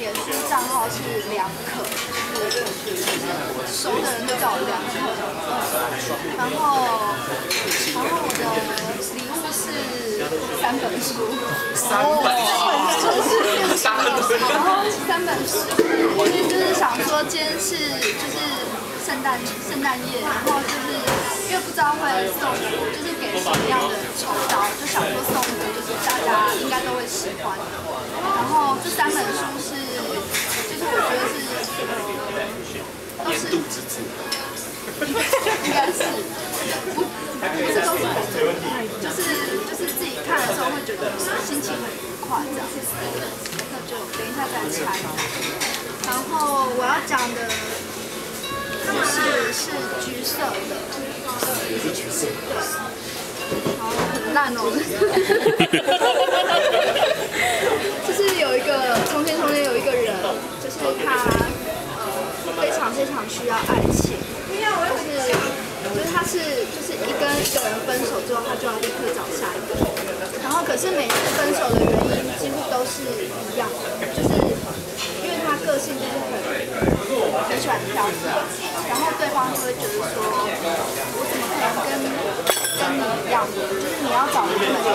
脸书账号是2可，就是熟的人就叫我2可。然后我的礼物是3本书。然后3本书，就是想说今天是就是圣诞夜，然后就是因为不知道会送，就是给什么样的酬劳，就想说送一个就是大家应该都会喜欢的。然后这3本书是，就是我觉得是都是应该是不是都是就是自己看的时候会觉得心情很愉快这样子。那就等一下再拆。然后我要讲的是橘色的， 也是橘色。 对，好很烂哦。就是有一个从前有一个人，就是他非常需要爱情，就是他就是跟人分手之后，他就要立刻找下一个人。然后可是每次分手的原因几乎都是一样的，就是因为他个性就是很喜欢挑剔，然后对方就会觉得说，我怎么可能跟你一样的？就是你要找的根本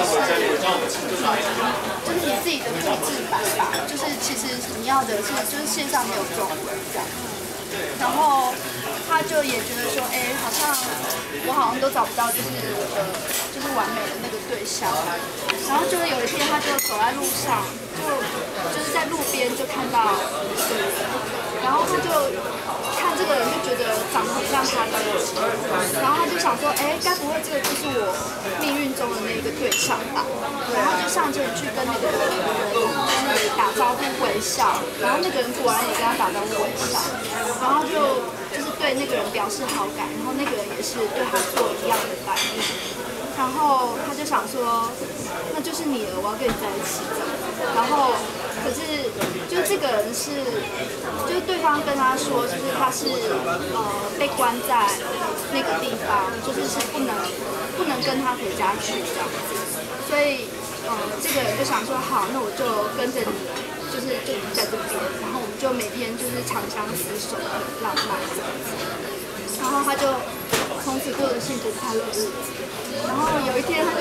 就是你自己的复制版吧，就是其实你要的是就是线上没有这种人这样。然后他就也觉得说，哎，我好像都找不到就是就是完美的那个对象。然后就是有一天他就走在路上，就是在路边就看到一个人，然后他就看这个人就觉得长得很像他的，然后他就想说，哎，该不会这个就是我命运中的那个对象吧？然后就上前去跟那个人就是打招呼微笑，然后那个人果然也跟他打招呼微笑，然后就是对那个人表示好感，然后那个人也是对他做一样的反应，然后他就想说，那就是你了，我要跟你在一起这样。然后可是就是这个人就是对方跟他说，就是他是被关在那个地方，就是不能跟他回家去这样子，所以这个人就想说，好，那我就跟着你，就在这边，然后我们就每天就是长相厮守，很浪漫这样子。然后他就从此过着幸福快乐的日子。然后有一天他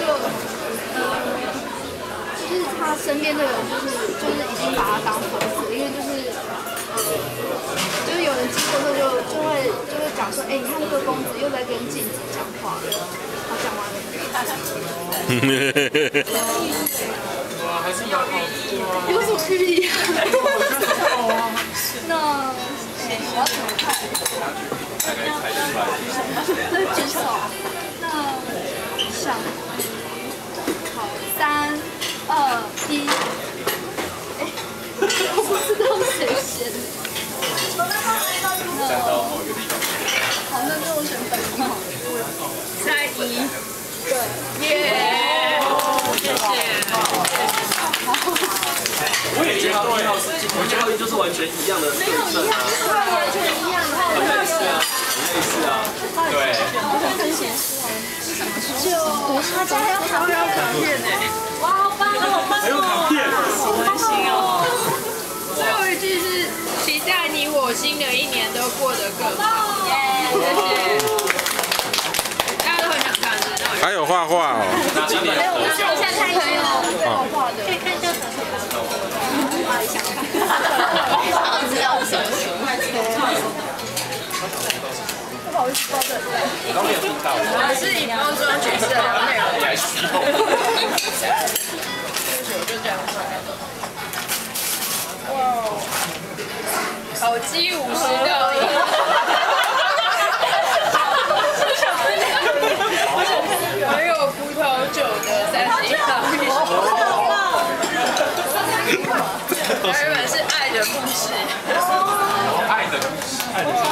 就是他身边的人就是已经把他当疯子，因为就是有人经过之后就会讲说，哎，你看那个公子又在跟镜子讲话了。好，讲完了。 哇，还是蛮好吃啊。 有什么寓意啊？那我要怎么看？那举手。那想好3、2、1。哎，我不知道谁先。 站到某一个地方。 好，那就我选本名好了。3、1。对。耶！谢谢。 我也觉得1号是，我觉得就是完全一样的对称啊， 完全一样。 很类似啊，很类似啊，对。 很显示哦，是什么书？就他家要卡片呢。哇，好棒哦！ 还有卡片， 好温馨哦。最后一句是期待你我新的一年都过得更好。谢谢。大家都很想看的。 还有画画哦。 今年没有，我看一下才可以有画的，可以看一下什么？想看，想知道是什么书？不好意思，包着。 我刚没有听到。 我是以包装橘色的内容来使用。我就这样看。哇，烤鸡50道1。还有葡萄酒的31道1。还有一本是爱的故事。 爱的故事，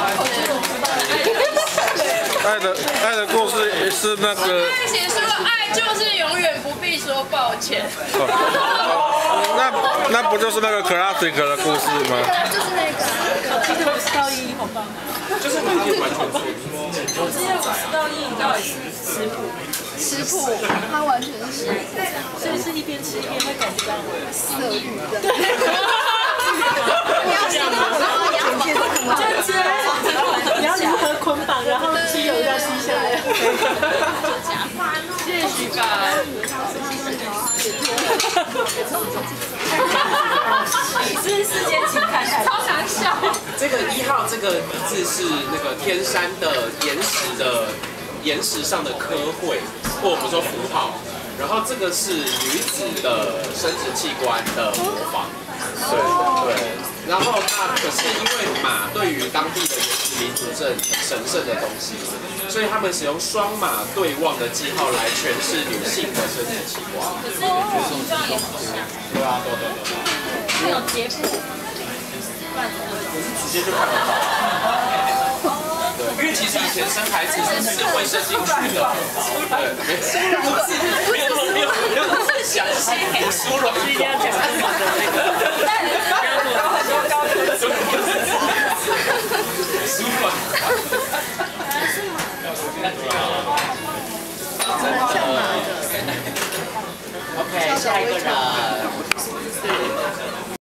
爱的故事是那个。 写说爱就是永远不必说抱歉。 那不就是那个 classic 的故事吗？ 就是那个其实50道1好棒。 就是他完全说， 我记得50道1到底是食谱， 它完全是食谱， 所以是一边吃一边会感觉到色欲的。 你是世间情感超难笑。 这个1号这个字是那个天山的岩石上的科绘，或我们说符号。然后这个是女子的生殖器官的模仿。对。然后可是因为马对于当地的原住民族是很神圣的东西，所以他们使用双马对望的记号来诠释女性的生殖器官。 可是形状也很像。 对啊，对。 它有结谱。 可是直接就看得到。对，因为其实以前生孩子是会生进去的。对，没有那么详细。输卵管。一定要讲什么的那个。高输卵。 蛮像马的。 OK， 下一个人。